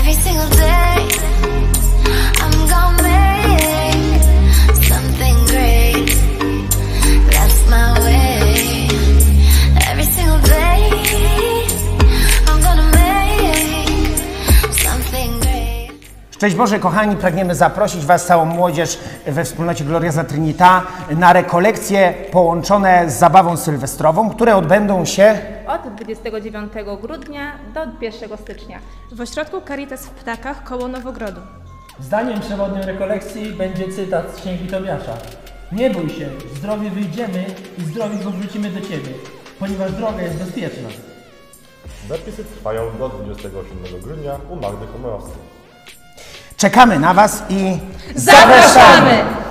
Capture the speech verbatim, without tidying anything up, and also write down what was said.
Every single day I'm gonna make something great. That's my way. Every single day I'm gonna make something great. Szczęść Boże, kochani, pragniemy zaprosić Was, całą młodzież we wspólnocie Gloriosa Trinita, na rekolekcje połączone z zabawą sylwestrową, które odbędą się od dwudziestego dziewiątego grudnia do pierwszego stycznia w ośrodku Caritas w Ptakach koło Nowogrodu. Zdaniem przewodnią rekolekcji będzie cytat z Księgi Tobiasza. Nie bój się, zdrowie wyjdziemy i zdrowi powrócimy do Ciebie, ponieważ droga jest bezpieczna. Zapisy trwają do dwudziestego siódmego grudnia u Magdy Komorowskiej. czekamy na Was i zapraszamy!